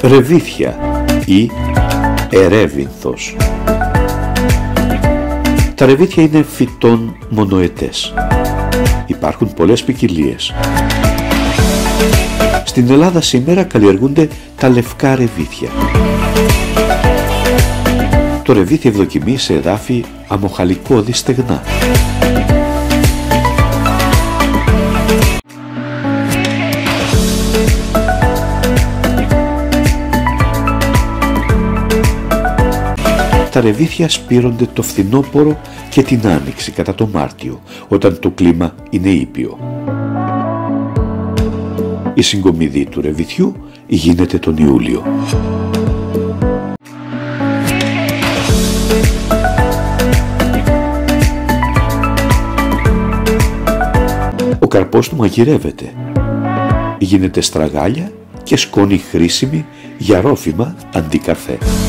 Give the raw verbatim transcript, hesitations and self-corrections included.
ρεβίθια ή ερέβινθος. Τα ρεβίθια είναι φυτών μονοετές. Υπάρχουν πολλές ποικιλίες. Στην Ελλάδα σήμερα καλλιεργούνται τα λευκά ρεβίθια. Το ρεβίθι ευδοκιμεί σε εδάφη αμμοχαλικώδη στεγνά. Τα ρεβίθια σπείρονται το φθινόπωρο και την άνοιξη κατά το Μάρτιο, όταν το κλίμα είναι ήπιο. Η συγκομιδή του ρεβιθιού γίνεται τον Ιούλιο. Ο καρπός του μαγειρεύεται. Γίνεται στραγάλια και σκόνη χρήσιμη για ρόφημα αντί καφέ.